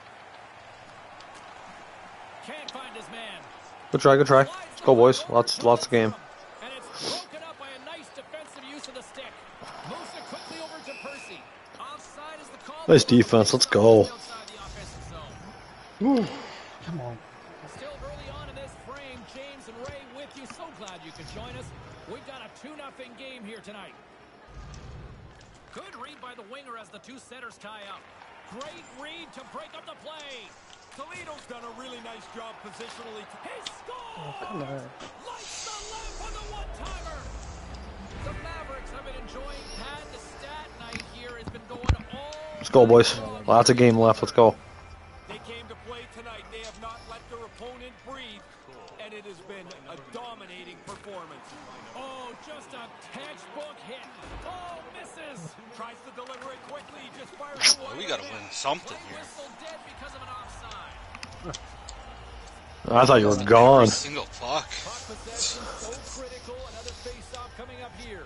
Can't find his man. Good try, good try. Let's go, boys. Lots of game. And it's broken up by a nice defensive use of the stick. Moves it quickly over to Percy. Offside is the call. Nice defense. Let's go. Outside the offensive zone. Come on. Still early on in this frame, James and Ray with you. So glad you could join us. We've got a 2-0 game here tonight. Good read by the winger as the two setters tie up. Great read to break up the play. Toledo's done a really nice job positionally. He scores! Come on. Lights the lamp on the one-timer. The Mavericks have been enjoying Pat. The stat night here has been going all. Let's go, boys. Lots of game left. Let's go. They came to play tonight. They have not let their opponent breathe, and it has been a dominating performance. Oh, just a textbook hit. Oh, misses. Tries to deliver it quickly. Just fires it wide. We gotta win something here. Whistle dead because of an offside. I thought you were gone. Single puck. Puck possession so critical. Another face-off coming up here.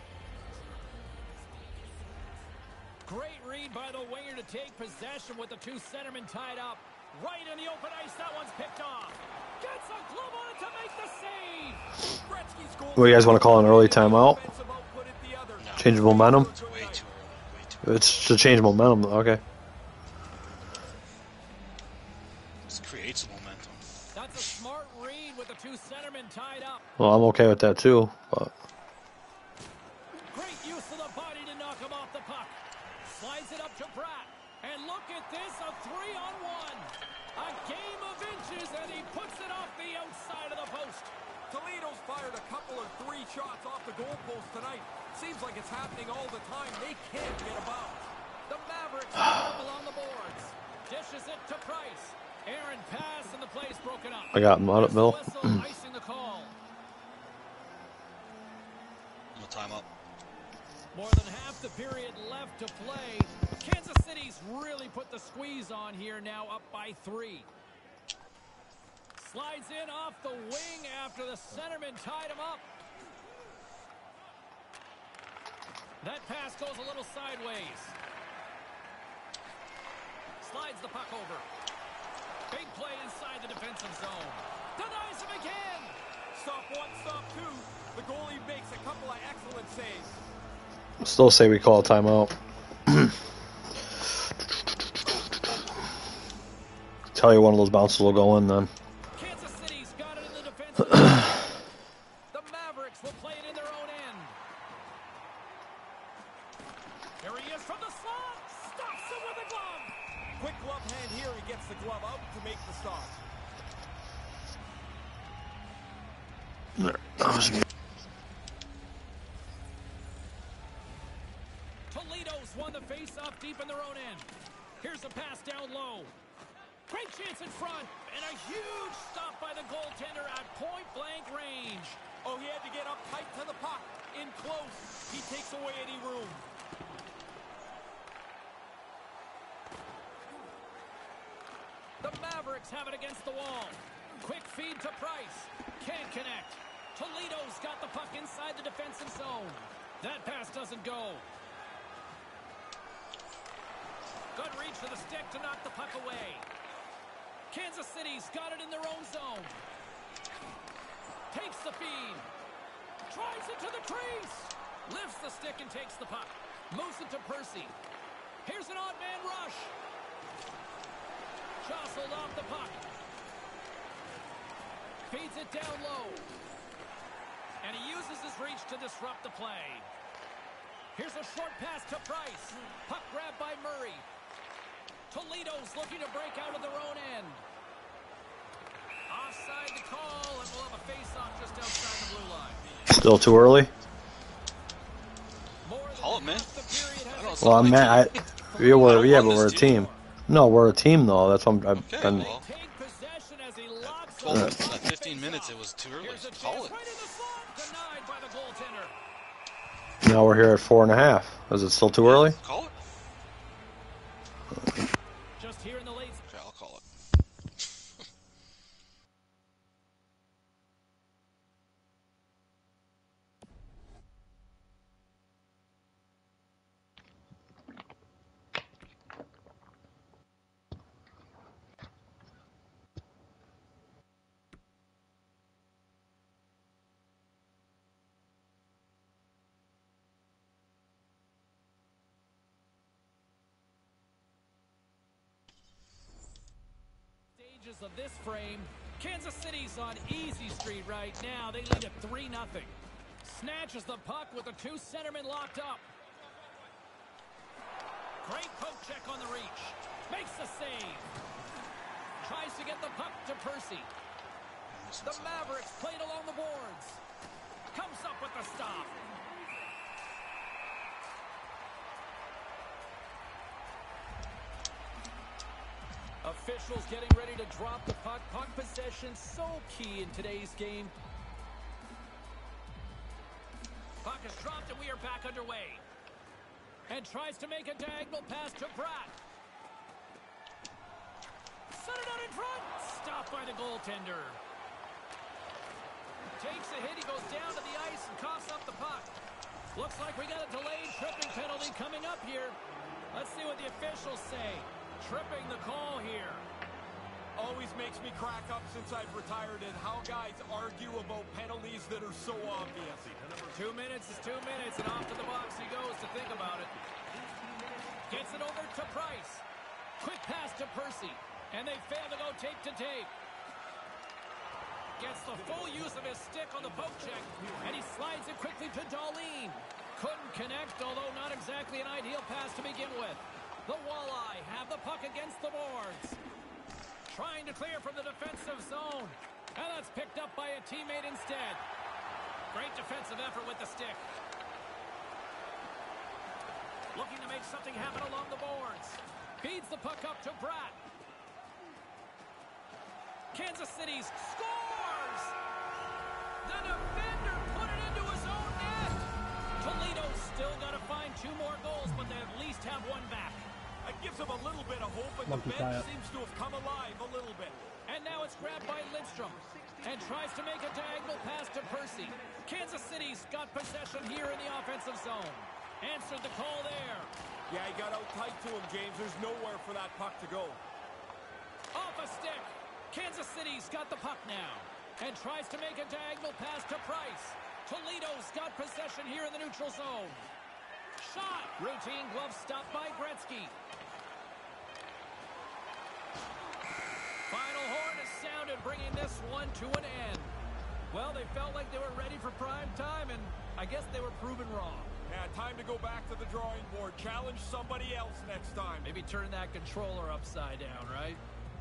Great read by the winger to take possession with the two centermen tied up. Right in the open ice. That one's picked off. Gets a glove on it to make the save. Gretzky's goal. What do you guys want to call an early timeout? Offensive output at the other. No. Change of momentum. It's way too early. Way too It's to change momentum. Okay. This creates momentum. That's a smart read with the two centermen tied up. Well, I'm okay with that too. But Great use of the body to knock him off the puck. Slides it up to Pratt. And look at this, a 3-on-1. A game of inches, and he puts it off the outside of the post. Toledo's fired a couple or 3 shots off the goalpost tonight. Seems like it's happening all the time. They can't get a bounce. The Mavericks double on the boards. Dishes it to Price. Aaron pass, and the play's broken up. I got him out at Bill. Whistle, icing the call. No timeout. More than half the period left to play. Kansas City's really put the squeeze on here, now up by 3. Slides in off the wing after the centerman tied him up. That pass goes a little sideways. Slides the puck over. Big play inside the defensive zone. Denies him again. Stop 1, stop 2. The goalie makes a couple of excellent saves. Still say we call a timeout. Tell you one of those bounces will go in then. Kansas City's got it in the defensive zone. The Mavericks will play it in their own end. Here he is from the slot. Stops him with a glove. Quick glove hand here. He gets the glove out to make the stop. Toledo's won the face-off deep in their own end. Here's a pass down low. Great chance in front, and a huge stop by the goaltender at point-blank range. Oh, he had to get up tight to the puck. In close, he takes away any room. The Mavericks have it against the wall. Quick feed to Price. Can't connect. Toledo's got the puck inside the defensive zone. That pass doesn't go. Good reach to the stick to knock the puck away. Kansas City's got it in their own zone. Takes the feed. Drives it to the crease. Lifts the stick and takes the puck. Moves it to Percy. Here's an odd man rush. Jostled off the puck. Feeds it down low. And he uses his reach to disrupt the play. Here's a short pass to Price. Puck grabbed by Murray. Toledo's looking to break out of their own end. Offside the call, and we'll have a face-off just outside the blue line. Still too early? Call it, man. Well, I'm mad. Yeah, but we're a team. No, we're a team, though. That's what I'm... Okay, well, 12, 15 minutes, it was too early. Call it. Now we're here at 4.5. Is it still too early? Call it. Just here in the late. Okay, I'll call it. Of this frame, Kansas City's on easy street right now. They lead at 3-0. Snatches the puck with the two centermen locked up. Great poke check on the reach. Makes the save. Tries to get the puck to Percy. The Mavericks played along the boards. Comes up with the stop. Officials getting ready to drop the puck. Puck possession so key in today's game. Puck is dropped and we are back underway. And tries to make a diagonal pass to Pratt. Set it out in front. Stopped by the goaltender. Takes a hit. He goes down to the ice and coughs up the puck. Looks like we got a delayed tripping penalty coming up here. Let's see what the officials say. Tripping the call here. Always makes me crack up since I've retired and how guys argue about penalties that are so obvious. 2 minutes is 2 minutes, and off to the box he goes to think about it. Gets it over to Price. Quick pass to Percy. And they fail to go tape to tape. Gets the full use of his stick on the poke check. And he slides it quickly to Darlene. Couldn't connect, although not exactly an ideal pass to begin with. The Walleye have the puck against the boards. Trying to clear from the defensive zone. And that's picked up by a teammate instead. Great defensive effort with the stick. Looking to make something happen along the boards. Feeds the puck up to Bratt. Kansas City scores! The defender put it into his own net. Toledo's still got to find 2 more goals, but they at least have one back. That gives them a little bit of hope, and the Monkey tie bench up. seems to have come alive a little bit. And now it's grabbed by Lidstrom. And tries to make a diagonal pass to Percy. Kansas City's got possession here in the offensive zone. Answered the call there. Yeah, he got out tight to him, James. There's nowhere for that puck to go. Off a stick. Kansas City's got the puck now. And tries to make a diagonal pass to Price. Toledo's got possession here in the neutral zone. Shot. Routine glove stop by Gretzky. Final horn is sounded, bringing this one to an end. Well, they felt like they were ready for prime time, and I guess they were proven wrong. Yeah, time to go back to the drawing board. Challenge somebody else next time. Maybe turn that controller upside down, right?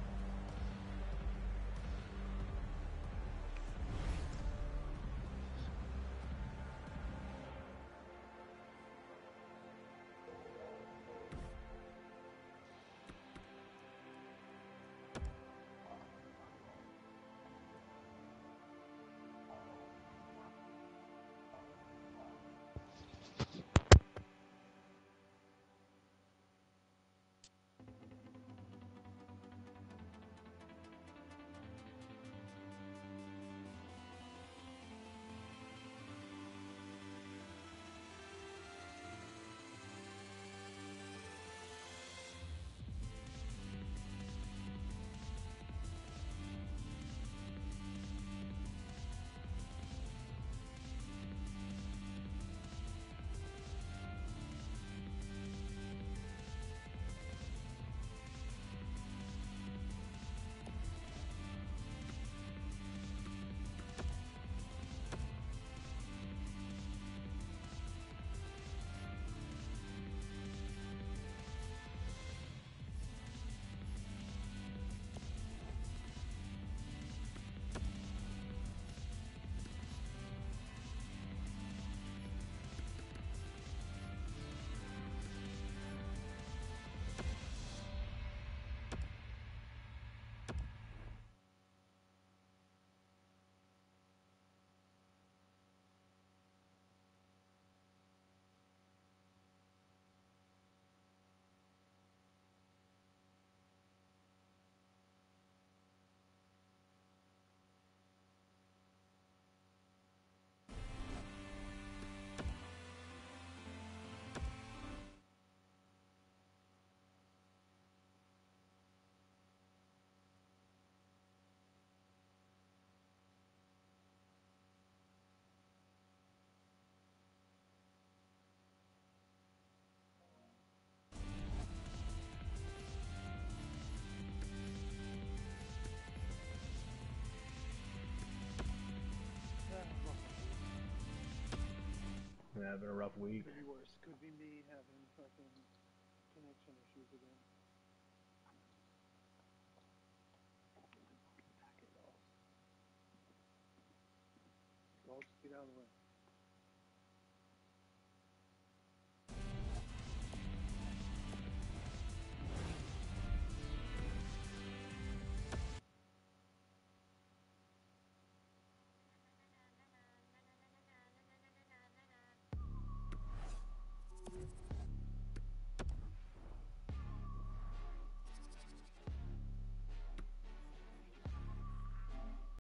Yeah, been a rough week. Could be worse. Could be me having fucking connection issues again. I'll just get out of the way.